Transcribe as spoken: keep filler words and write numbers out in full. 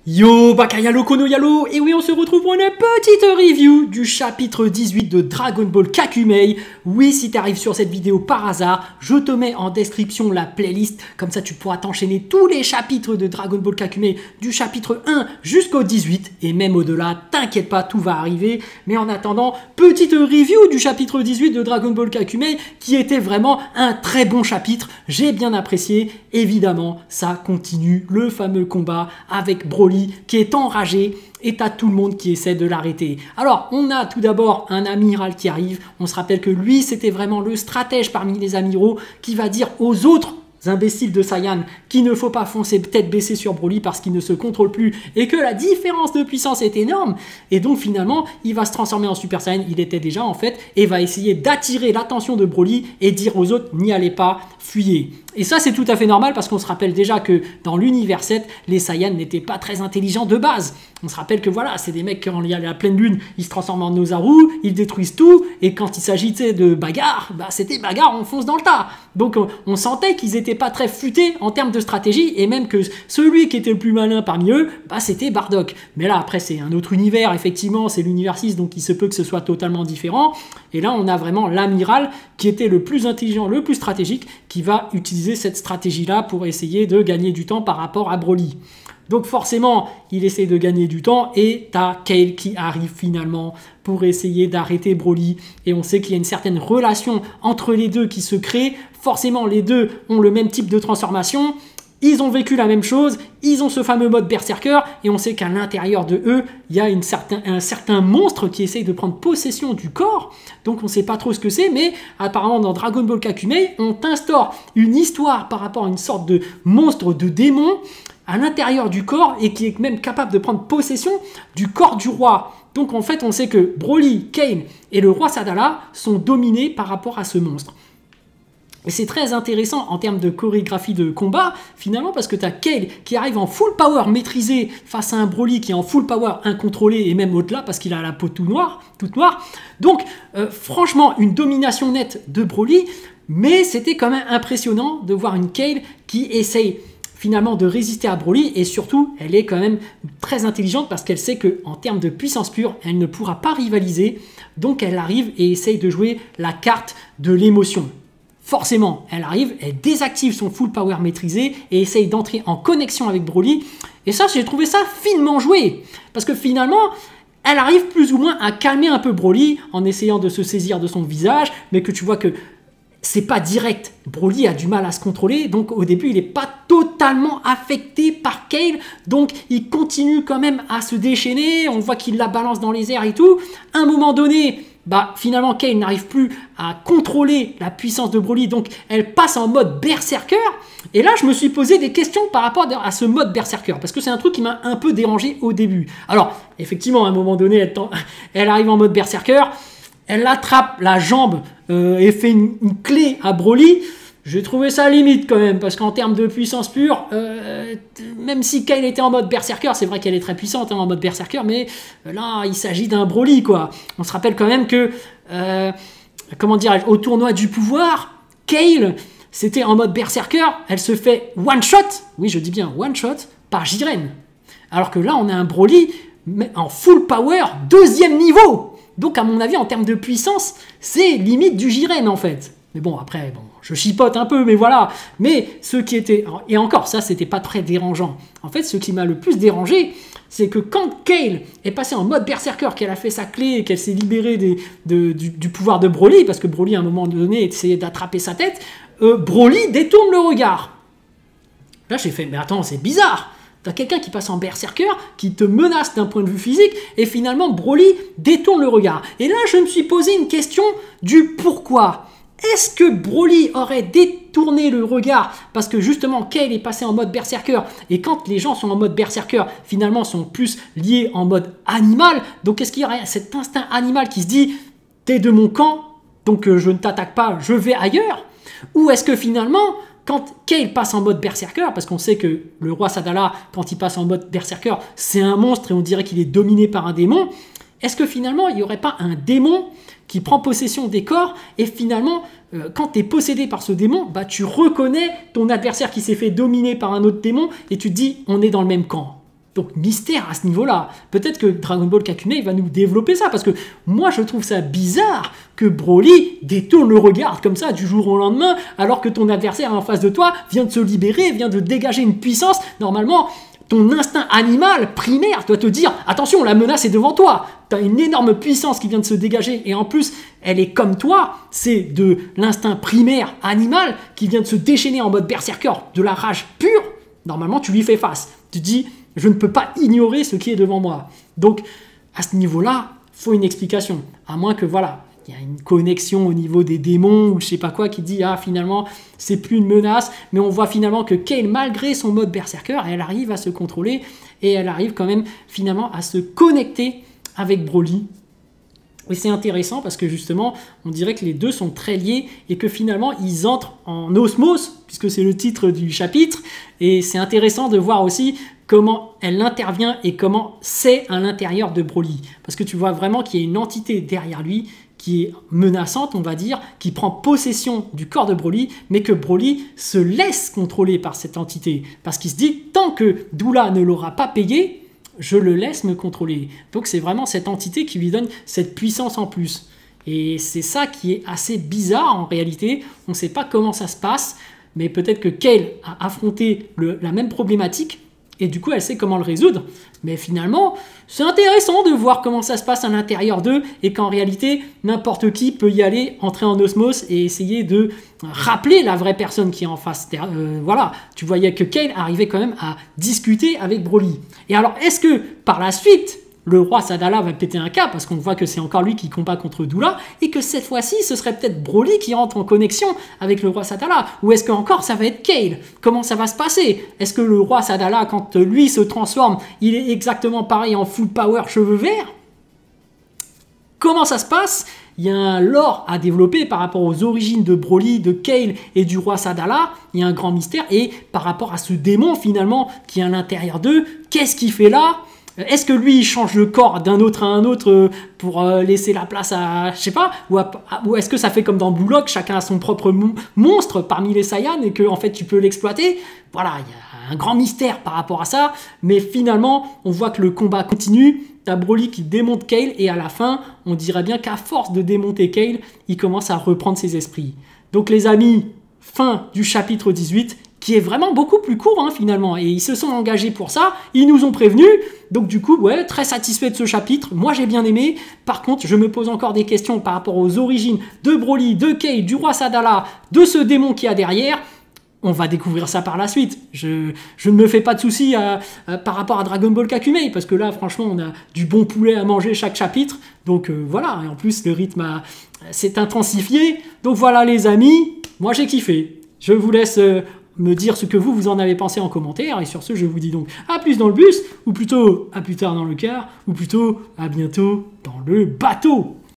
Yo, Bakayalo Kono Yalo, et oui, on se retrouve pour une petite review du chapitre dix-huit de Dragon Ball Kakumei. Oui, si tu arrives sur cette vidéo par hasard, je te mets en description la playlist, comme ça tu pourras t'enchaîner tous les chapitres de Dragon Ball Kakumei, du chapitre un jusqu'au dix-huit, et même au-delà, t'inquiète pas, tout va arriver. Mais en attendant, petite review du chapitre dix-huit de Dragon Ball Kakumei, qui était vraiment un très bon chapitre, j'ai bien apprécié. Évidemment, ça continue, le fameux combat avec Broly, qui est enragé et t'as tout le monde qui essaie de l'arrêter. Alors, on a tout d'abord un amiral qui arrive. On se rappelle que lui, c'était vraiment le stratège parmi les amiraux qui va dire aux autres imbéciles de Saiyan qu'il ne faut pas foncer tête baissée sur Broly parce qu'il ne se contrôle plus et que la différence de puissance est énorme. Et donc finalement, il va se transformer en Super Saiyan, il était déjà en fait, et va essayer d'attirer l'attention de Broly et dire aux autres n'y allez pas, fuyez. Et ça c'est tout à fait normal parce qu'on se rappelle déjà que dans l'univers sept, les Saiyans n'étaient pas très intelligents de base. On se rappelle que voilà, c'est des mecs quand il y a la pleine lune, ils se transforment en Ozaru, ils détruisent tout, et quand il s'agissait de bagarre, bah c'était bagarre, on fonce dans le tas. Donc on, on sentait qu'ils étaient pas très futés en termes de stratégie, et même que celui qui était le plus malin parmi eux, bah c'était Bardock. Mais là après c'est un autre univers, effectivement, c'est l'univers six, donc il se peut que ce soit totalement différent. Et là on a vraiment l'amiral qui était le plus intelligent, le plus stratégique, qui va utiliser cette stratégie-là pour essayer de gagner du temps par rapport à Broly. Donc forcément, il essaie de gagner du temps et t'as Kale qui arrive finalement pour essayer d'arrêter Broly. Et on sait qu'il y a une certaine relation entre les deux qui se crée. Forcément, les deux ont le même type de transformation. Ils ont vécu la même chose, ils ont ce fameux mode berserker, et on sait qu'à l'intérieur de eux, il y a une certain, un certain monstre qui essaye de prendre possession du corps. Donc on ne sait pas trop ce que c'est, mais apparemment dans Dragon Ball Kakumei, on t'instaure une histoire par rapport à une sorte de monstre, de démon, à l'intérieur du corps, et qui est même capable de prendre possession du corps du roi. Donc en fait, on sait que Broly, Kane et le roi Sadala sont dominés par rapport à ce monstre. Et c'est très intéressant en termes de chorégraphie de combat, finalement, parce que tu as Kale qui arrive en full power maîtrisé face à un Broly qui est en full power incontrôlé, et même au-delà, parce qu'il a la peau tout noire, toute noire. Donc, euh, franchement, une domination nette de Broly, mais c'était quand même impressionnant de voir une Kale qui essaye finalement de résister à Broly, et surtout, elle est quand même très intelligente parce qu'elle sait qu'en termes de puissance pure, elle ne pourra pas rivaliser, donc elle arrive et essaye de jouer la carte de l'émotion. Forcément, elle arrive, elle désactive son full power maîtrisé et essaye d'entrer en connexion avec Broly. Et ça, j'ai trouvé ça finement joué. Parce que finalement, elle arrive plus ou moins à calmer un peu Broly en essayant de se saisir de son visage, mais que tu vois que c'est pas direct. Broly a du mal à se contrôler, donc au début, il n'est pas totalement affecté par Kale. Donc, il continue quand même à se déchaîner. On voit qu'il la balance dans les airs et tout. À un moment donné, bah finalement Kale n'arrive plus à contrôler la puissance de Broly, donc elle passe en mode berserker. Et là je me suis posé des questions par rapport à ce mode berserker, parce que c'est un truc qui m'a un peu dérangé au début. Alors effectivement à un moment donné elle, elle arrive en mode berserker, elle attrape la jambe euh, et fait une, une clé à Broly. J'ai trouvé ça limite quand même, parce qu'en termes de puissance pure, euh, même si Kale était en mode berserker, c'est vrai qu'elle est très puissante hein, en mode berserker, mais euh, là, il s'agit d'un Broly, quoi. On se rappelle quand même que, euh, comment dirais-je, au tournoi du pouvoir, Kale, c'était en mode berserker, elle se fait one-shot, oui, je dis bien one-shot, par Jiren. Alors que là, on a un Broly en full power, deuxième niveau. Donc, à mon avis, en termes de puissance, c'est limite du Jiren, en fait. Mais bon, après, bon, je chipote un peu, mais voilà. Mais ce qui était... Et encore, ça, c'était pas très dérangeant. En fait, ce qui m'a le plus dérangé, c'est que quand Kale est passé en mode berserker, qu'elle a fait sa clé et qu'elle s'est libérée des, de, du, du pouvoir de Broly, parce que Broly, à un moment donné, essayait d'attraper sa tête, euh, Broly détourne le regard. Là, j'ai fait, mais attends, c'est bizarre. T'as quelqu'un qui passe en berserker, qui te menace d'un point de vue physique, et finalement, Broly détourne le regard. Et là, je me suis posé une question du pourquoi. Est-ce que Broly aurait détourné le regard parce que justement Kale est passé en mode berserker, et quand les gens sont en mode berserker, finalement sont plus liés en mode animal, donc est-ce qu'il y aurait cet instinct animal qui se dit t'es de mon camp, donc euh, je ne t'attaque pas, je vais ailleurs? Ou est-ce que finalement, quand Kale passe en mode berserker, parce qu'on sait que le roi Sadala, quand il passe en mode berserker, c'est un monstre et on dirait qu'il est dominé par un démon, est-ce que finalement il n'y aurait pas un démon qui prend possession des corps, et finalement, euh, quand tu es possédé par ce démon, bah, tu reconnais ton adversaire qui s'est fait dominer par un autre démon, et tu te dis, on est dans le même camp. Donc mystère à ce niveau-là. Peut-être que Dragon Ball Kakumei va nous développer ça, parce que moi je trouve ça bizarre que Broly détourne le regard comme ça du jour au lendemain, alors que ton adversaire en face de toi vient de se libérer, vient de dégager une puissance. Normalement, ton instinct animal primaire doit te dire « Attention, la menace est devant toi !» Tu as une énorme puissance qui vient de se dégager, et en plus, elle est comme toi, c'est de l'instinct primaire animal qui vient de se déchaîner en mode berserker, de la rage pure. Normalement, tu lui fais face. Tu te dis « Je ne peux pas ignorer ce qui est devant moi. » Donc, à ce niveau-là, il faut une explication. À moins que, voilà, il y a une connexion au niveau des démons ou je sais pas quoi qui dit « Ah, finalement, c'est plus une menace. » Mais on voit finalement que Kale, malgré son mode berserker, elle arrive à se contrôler et elle arrive quand même finalement à se connecter avec Broly. Et c'est intéressant parce que justement, on dirait que les deux sont très liés et que finalement, ils entrent en osmose, puisque c'est le titre du chapitre. Et c'est intéressant de voir aussi comment elle intervient et comment c'est à l'intérieur de Broly. Parce que tu vois vraiment qu'il y a une entité derrière lui qui est menaçante, on va dire, qui prend possession du corps de Broly, mais que Broly se laisse contrôler par cette entité. Parce qu'il se dit, tant que Doula ne l'aura pas payé, je le laisse me contrôler. Donc c'est vraiment cette entité qui lui donne cette puissance en plus. Et c'est ça qui est assez bizarre en réalité. On ne sait pas comment ça se passe, mais peut-être que Kale a affronté le, la même problématique et du coup elle sait comment le résoudre. Mais finalement, c'est intéressant de voir comment ça se passe à l'intérieur d'eux et qu'en réalité, n'importe qui peut y aller, entrer en osmose et essayer de rappeler la vraie personne qui est en face. Euh, voilà, tu voyais que Kale arrivait quand même à discuter avec Broly. Et alors, est-ce que par la suite, le roi Sadala va péter un câble parce qu'on voit que c'est encore lui qui combat contre Doula et que cette fois-ci, ce serait peut-être Broly qui rentre en connexion avec le roi Sadala? Ou est-ce que encore ça va être Kale? Comment ça va se passer? Est-ce que le roi Sadala, quand lui se transforme, il est exactement pareil en full power cheveux verts? Comment ça se passe? Il y a un lore à développer par rapport aux origines de Broly, de Kale et du roi Sadala. Il y a un grand mystère. Et par rapport à ce démon finalement qui est à l'intérieur d'eux, qu'est-ce qu'il fait là? Est-ce que lui, il change le corps d'un autre à un autre pour laisser la place à, je sais pas, ou, ou est-ce que ça fait comme dans Blue Lock, chacun a son propre monstre parmi les Saiyans et que en fait tu peux l'exploiter? Voilà, il y a un grand mystère par rapport à ça, mais finalement, on voit que le combat continue. T'as Broly qui démonte Kale et à la fin, on dirait bien qu'à force de démonter Kale, il commence à reprendre ses esprits. Donc les amis, fin du chapitre dix-huit, qui est vraiment beaucoup plus court hein, finalement, et ils se sont engagés pour ça, ils nous ont prévenus, donc du coup, ouais, très satisfait de ce chapitre, moi j'ai bien aimé. Par contre, je me pose encore des questions par rapport aux origines de Broly, de Kale, du roi Sadala, de ce démon qu'il y a derrière. On va découvrir ça par la suite. Je, je ne me fais pas de soucis à, à, par rapport à Dragon Ball Kakumei, parce que là, franchement, on a du bon poulet à manger chaque chapitre. Donc euh, voilà, et en plus, le rythme s'est intensifié. Donc voilà les amis, moi j'ai kiffé. Je vous laisse euh, me dire ce que vous, vous en avez pensé en commentaire. Et sur ce, je vous dis donc à plus dans le bus, ou plutôt à plus tard dans le car, ou plutôt à bientôt dans le bateau.